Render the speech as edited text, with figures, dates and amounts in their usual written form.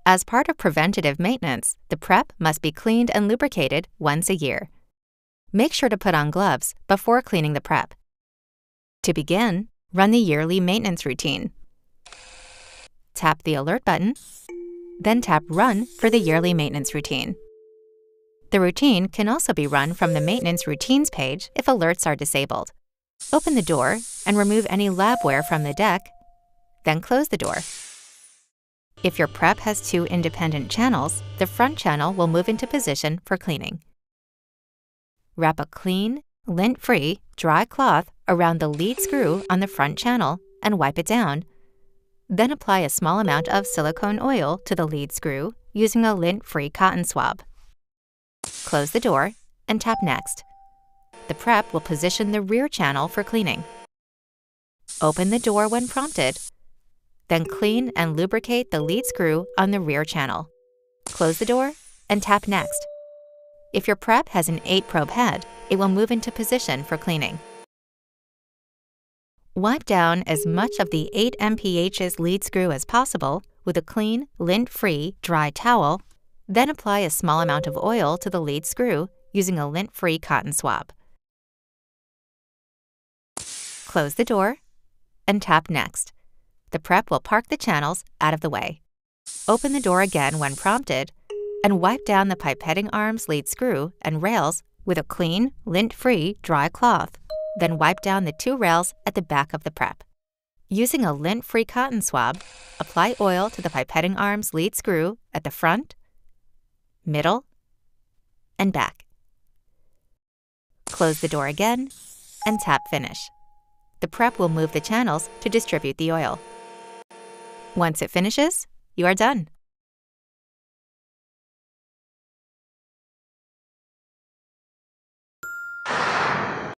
As part of preventative maintenance, the prep must be cleaned and lubricated once a year. Make sure to put on gloves before cleaning the prep. To begin, run the yearly maintenance routine. Tap the Alert button, then tap Run for the yearly maintenance routine. The routine can also be run from the Maintenance Routines page if alerts are disabled. Open the door and remove any labware from the deck, then close the door. If your prep has two independent channels, the front channel will move into position for cleaning. Wrap a clean, lint-free, dry cloth around the lead screw on the front channel and wipe it down. Then apply a small amount of silicone oil to the lead screw using a lint-free cotton swab. Close the door and tap Next. The prep will position the rear channel for cleaning. Open the door when prompted. Then clean and lubricate the lead screw on the rear channel. Close the door and tap Next. If your prep has an 8-probe head, it will move into position for cleaning. Wipe down as much of the 8 mph's lead screw as possible with a clean, lint-free, dry towel, then apply a small amount of oil to the lead screw using a lint-free cotton swab. Close the door and tap Next. The prep will park the channels out of the way. Open the door again when prompted and wipe down the pipetting arms, lead screw, and rails with a clean, lint-free, dry cloth. Then wipe down the 2 rails at the back of the prep. Using a lint-free cotton swab, apply oil to the pipetting arms, lead screw at the front, middle, and back. Close the door again and tap Finish. The prep will move the channels to distribute the oil. Once it finishes, you are done.